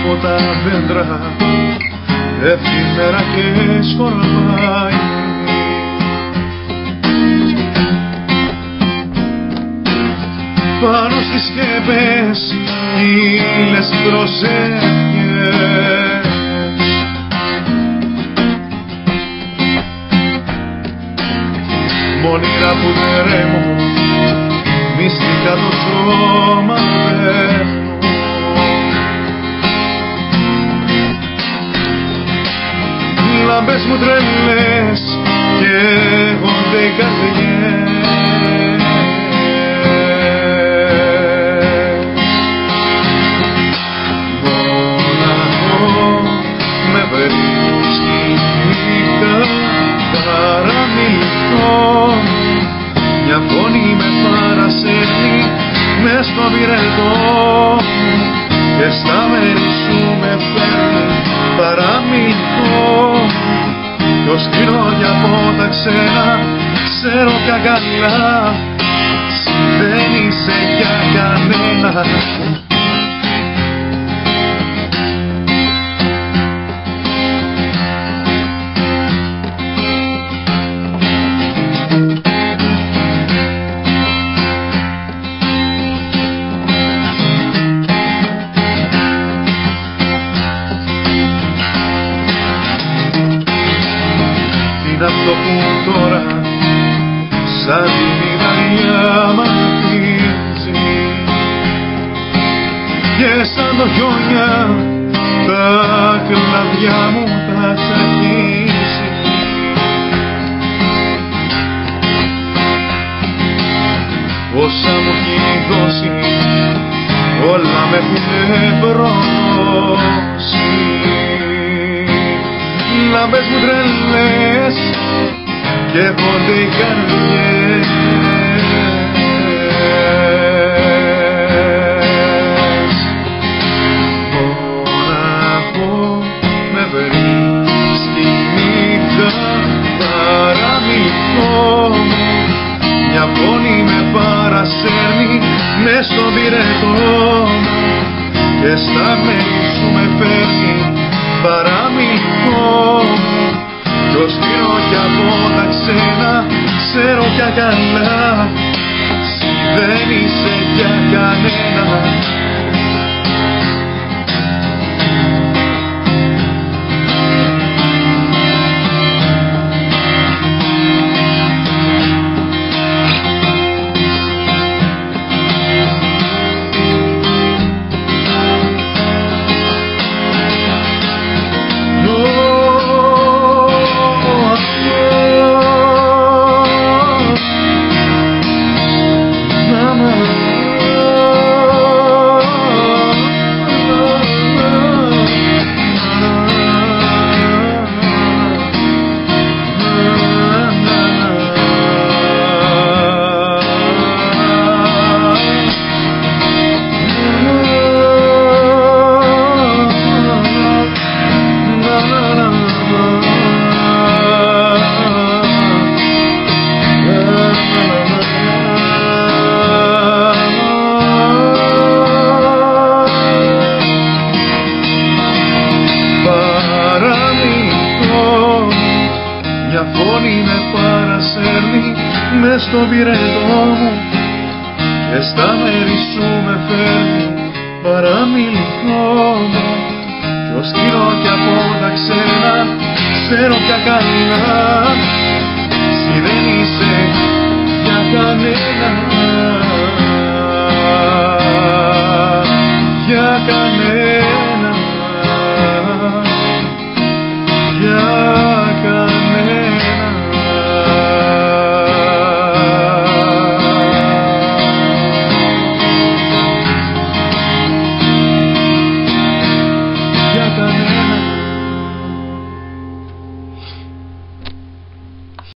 από τα δέντρα εφημερά και σκορπάει. Πάνω στις σκέπες ήλες προσεύχες, μόνιρα που τρέμω, μυστικά το σώμα πέφτω. Λάμπες μου τρελές καίγονται οι καρδιές, μοναχό με βρίσκει νύχτα παραμιλητό, μια φωνή με παρασέρνει μες στο πυρετό και στα μέρη σου με φέρνει παραμιλητό. Ποιος κρίνω για από τα ξένα, ξέρω πια καλά, δεν είσαι για κανένα. Είναι αυτό που τώρα σαν την ιδαλιά μ' αγγίζει και σαν το χιόνια τα κλαδιά μου τα τσακίζει. Όσα μου έχει δώσει όλα με έχουνε προδώσει. Λάμπες μου τρελές καίγονται οι καρδιές, μοναχό με βρίσκει νύχτα παραμιλητό, μια φωνή με παρασέρνει μες στον πυρετό και στα μέρη σου με φέρνει παραμιλητό. Ποιος κρίνω κι από τα ξένα, ξέρω πια καλά, δεν είσαι για κανένα. Μια φωνή με παρασέρνει μες στον πυρετό μου και στα μέρη σου με φέρνει παραμιλητό μου. Ποιος κρίνω κι από τα ξένα, ξέρω πια καλά,